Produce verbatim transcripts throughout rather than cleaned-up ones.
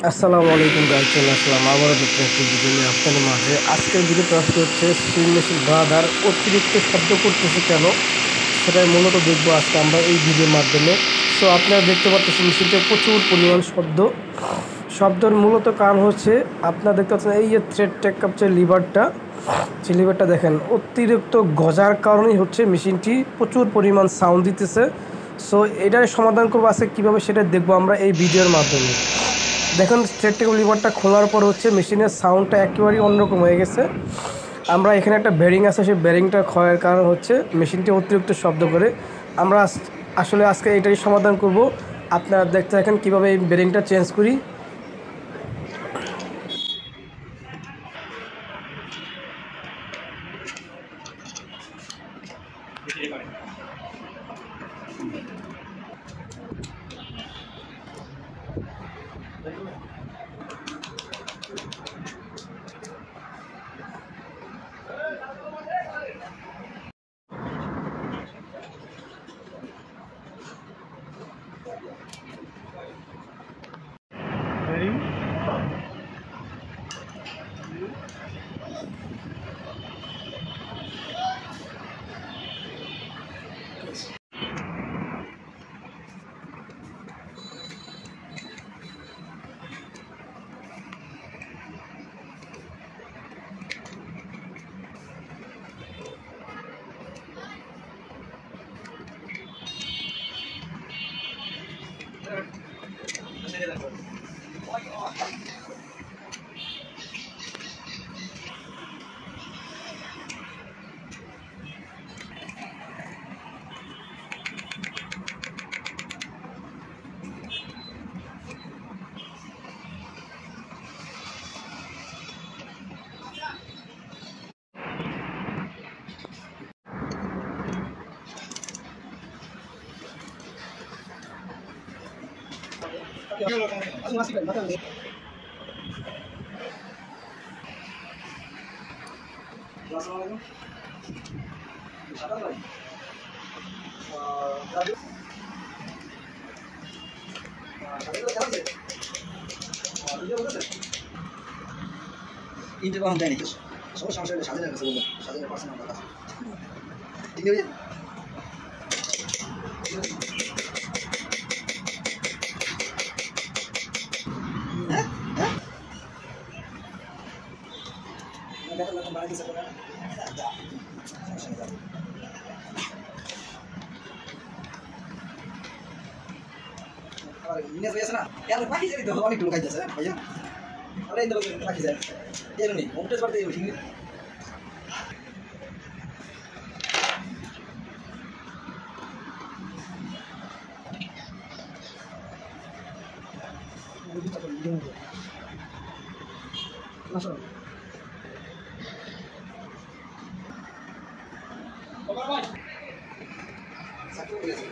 আসসালামু আলাইকুম গাইস, চলে আসলাম আবারও নতুন একটি ভিডিও নিয়ে আপনাদের মাঝে। আজকের ভিডিওটা আজকে হচ্ছে সুইং মেশিন ব্রাদার অতিরিক্ত শব্দ করতেছে কেন, সেটাই মূলত দেখবো আজকে আমরা এই ভিডিওর মাধ্যমে। সো আপনারা দেখতে পাচ্ছেন মেশিনটা প্রচুর পরিমাণ শব্দ শব্দের মূলত কারণ হচ্ছে আপনারা দেখতে পাচ্ছেন এই যে থ্রেড টেক কাপচার লিভারটা, যে লিভারটা দেখেন অতিরিক্ত গজার কারণেই হচ্ছে মেশিনটি প্রচুর পরিমাণ সাউন্ড দিতেছে। সো এটার সমাধান করবো আজকে কীভাবে সেটা দেখবো আমরা এই ভিডিওর মাধ্যমে। দেখুন থ্রেড টেক লিভারটা খোলার পর হচ্ছে মেশিনের সাউন্ডটা একেবারেই অন্যরকম হয়ে গেছে। আমরা এখানে একটা বেরিং আছে, সেই বেরিংটা ক্ষয়ের কারণ হচ্ছে মেশিনটি অতিরিক্ত শব্দ করে। আমরা আসলে আজকে এটাই সমাধান করব। আপনারা দেখতে থাকেন কীভাবে এই বেরিংটা চেঞ্জ করি। ইন্টার কখন দেয়নি তো সব সমস্যা হলে সাজানোর কাছে বলবো সাজানোর পার্সেন্ট আমার কাছে ঠিক আছে। হ্যাঁ হ্যাঁ বাড়াইতে চাই ইংরেজ হয়েছে না এর বাকি যাই তো অনেক লোক খাইতেছে ভাইয়া আরে এই তো বাকি যায় এর নেই হোমটেজ করতে এই ঠিক আসো বাবা ভাই সাকিব বলেছে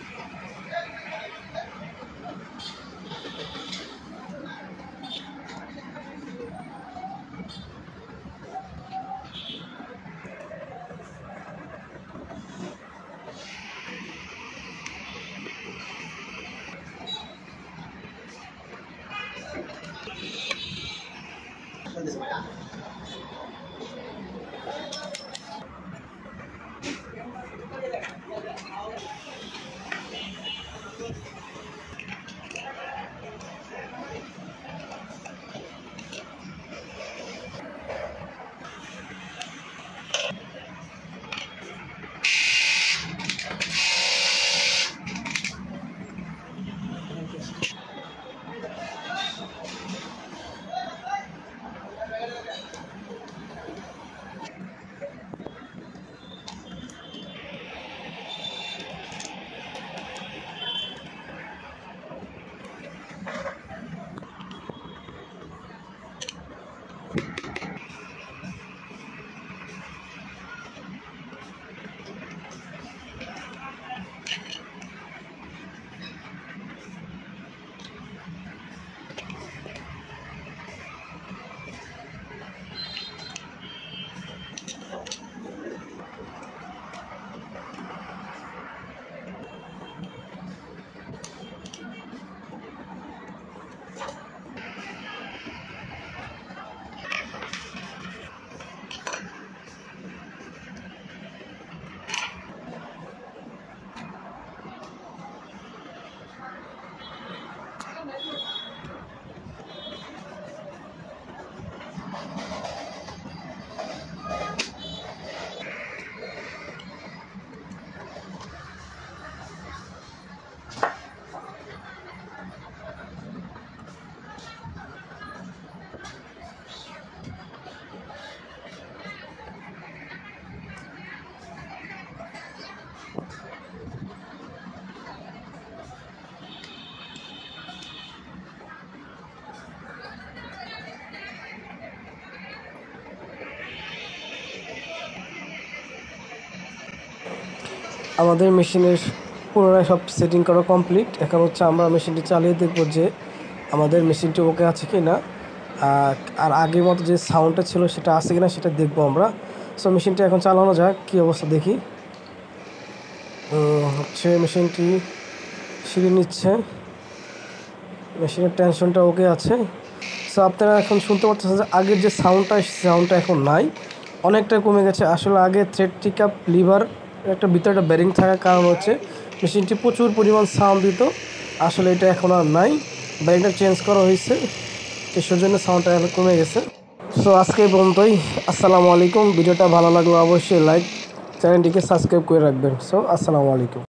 আমাদের মেশিনের পুনরায় সব সেটিং করা কমপ্লিট। এখন হচ্ছে আমরা মেশিনটি চালিয়ে দেখব যে আমাদের মেশিনটি ওকে আছে কি না, আর আগের মতো যে সাউন্ডটা ছিল সেটা আছে কি না সেটা দেখবো আমরা। সো মেশিনটি এখন চালানো যাক, কী অবস্থা দেখি। হচ্ছে মেশিনটি সিঁড়ি নিচ্ছে, মেশিনের টেনশনটা ওকে আছে। সো আপনারা এখন শুনতে পাচ্ছেন যে আগের যে সাউন্ডটা সাউন্ডটা এখন নাই, অনেকটা কমে গেছে। আসলে আগে থ্রেড টিক আপ লিভার একটা ভিতরে একটা ব্যারিং থাকার কারণ হচ্ছে মেশিনটি প্রচুর পরিমাণ সাউন্ড দিত, আসলে এটা এখন আর নাই, ব্যারিংটা চেঞ্জ করা হয়েছে, তো সেজন্য সাউন্ডটা এখন কমে গেছে। সো আজকে এই পর্যন্তই। আসসালামু আলাইকুম। ভিডিওটা ভালো লাগলে অবশ্যই লাইক, চ্যানেলটিকে সাবস্ক্রাইব করে রাখবেন। সো আসসালামু আলাইকুম।